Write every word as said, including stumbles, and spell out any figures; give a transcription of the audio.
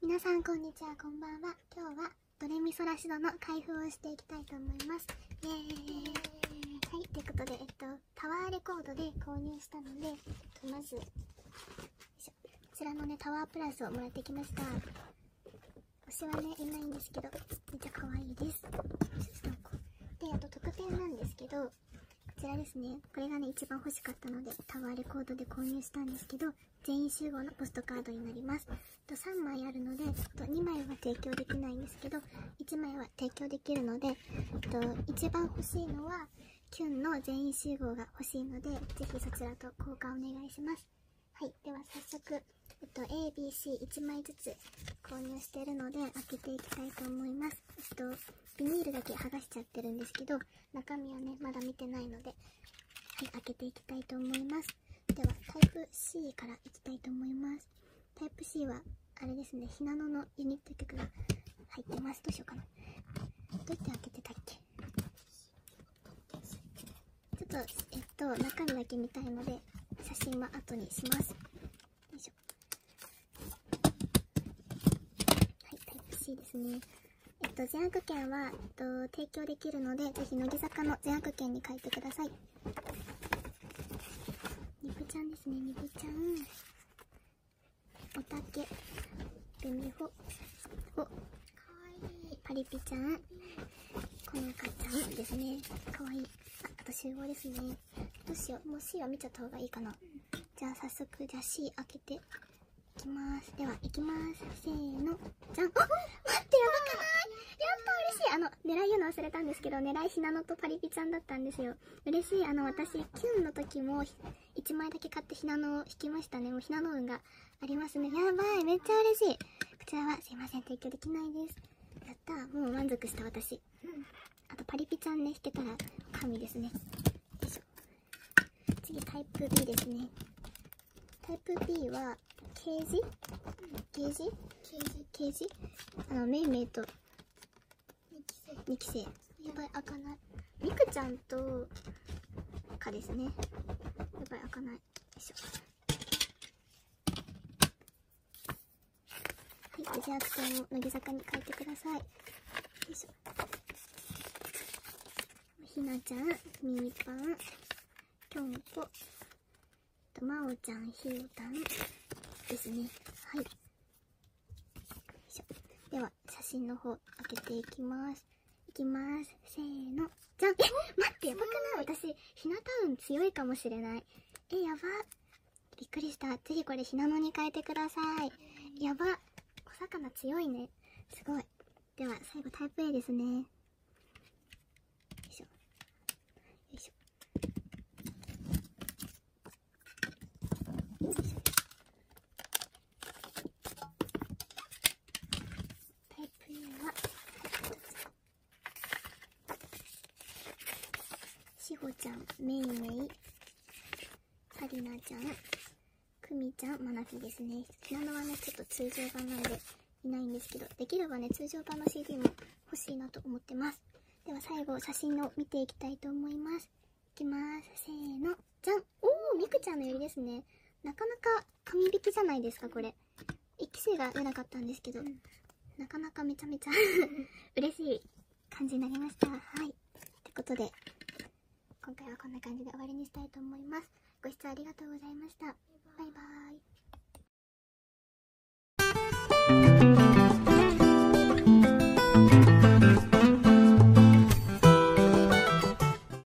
皆さんこんにちは、こんばんは。今日はドレミソラシドの開封をしていきたいと思います。イエーイ。はい、ということで、えっと、タワーレコードで購入したので、えっと、まず、よいしょ、こちらのね、タワープラスをもらってきました。推しはね、いないんですけど、めっちゃ可愛いです。で、あと特典なんですけど、こちらですね、これがね、一番欲しかったので、タワーレコードで購入したんですけど、全員集合のポストカードになります。さんまいあるので、にまいは提供できないんですけど、いちまいは提供できるので、一番欲しいのは、キュンの全員集合が欲しいので、ぜひそちらと交換お願いします。はい、では早速、えっと、エービーシーいちまいずつ購入しているので、開けていきたいと思います。えっと、ビニールだけ剥がしちゃってるんですけど、中身はね、まだ見てないので、はい、開けていきたいと思います。では、タイプ C からいきたいと思います。タイプ C は、あれですね、ひなののユニット曲が入ってます。どうしようかな。どうやって開けてたっけ？ちょっと、えっと、中身だけ見たいので、写真は後にします。よいしょ。はい、タイプ C ですね。えっと、全悪券は、えっと、提供できるので、ぜひ乃木坂の全悪券に書いてください。ニブちゃんですね、ニブちゃん。おたけ、ベミホ、お、かわいい。パリピちゃん、このかちゃんですね。かわいい。あ、あと集合ですね。どうしよう。もう C は見ちゃった方がいいかな。じゃあ早速、じゃあ C 開けていきます。では、いきます。せーの。じゃん。あ、待って、やばくない？やった、嬉しい。あの、狙い言うの忘れたんですけど、狙いひなのとパリピちゃんだったんですよ。嬉しい。あの、私、キュンの時も、いちまいだけ買ってひなのを引きましたね。もうひなの運がありますね。やばい。めっちゃ嬉しい。こちらはすいません。提供できないです。やったー。もう満足した私。うん。あとパリピちゃんね、引けたら神ですね。よいしょ。次、タイプ B ですね。タイプ B は、ケージケージケージケージあの、メイメイと、にきせい。やばい、開かない。ミクちゃんと、かですね。やばい、開かない。よいしょ。はい、無事悪点を乃木坂に書いてください。よいしょ。ひなちゃん、みーぱん、きょんぽ、とまおちゃん、ひよたんですね。はい。よいしょ。では、写真の方、開けていきます。いきます。せーの。じゃん。え、待って、やばくない？私、ひなた運強いかもしれない。え、やば。びっくりした。ぜひこれひなのに変えてください。やば。小魚強いね。すごい。では、最後タイプ A ですね。よいしょ。よいしょ。よいしょ。タイプ A は、しほちゃん、めいめい、はりなちゃん、くみちゃん、まなぴですね。ひなのはね、ちょっと通常版なんでいないんですけど、できればね、通常版の シーディー も欲しいなと思ってます。では最後、写真を見ていきたいと思います。いきます。せーの。じゃん。おー、みくちゃんのよりですね。なかなか紙引きじゃないですか、これ。いっきせいが出なかったんですけど、うん、なかなかめちゃめちゃ嬉しい感じになりました。はい。ってことで、今回はこんな感じで終わりにしたいと思います。ご視聴ありがとうございました。バイバーイ。